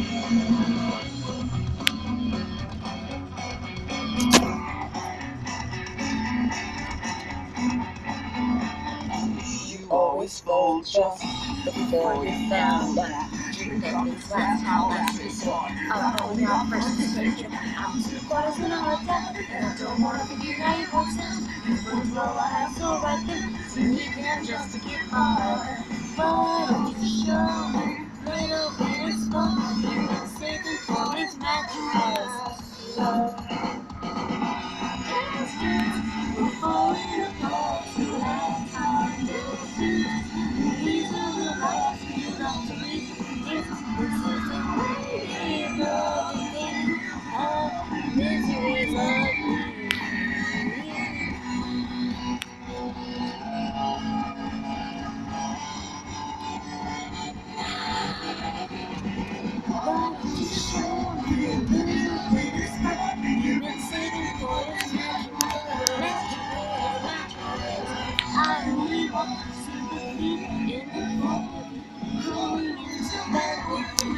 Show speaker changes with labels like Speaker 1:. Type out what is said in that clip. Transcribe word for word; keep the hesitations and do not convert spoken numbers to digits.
Speaker 1: Always fold just before you found out. You know this last how last resort. I'll own your first mistake. I'm two quarters and all a doubt. And I don't want to figure out your voice sounds. You would blow a hassle right there. So you can just to get hard. Why don't you show me a little bit of smoke? You've been saving for his mattress. Love. We're falling apart. You have time to see. These are the lights you love to leave. This is the way you go. Have miseries like me. Why don't you show me a little bit of spark? You've been saving for this magic, magic, magic. I only want sympathy in the form of you. Growing into bed with